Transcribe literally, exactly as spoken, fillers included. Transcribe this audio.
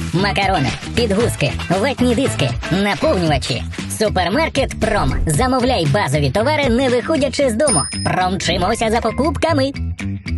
макарони, підгузки, ватні диски, наповнювачі. Супермаркет Пром. Замовляй базові товари, не виходячи з дому. Промчимося за покупками.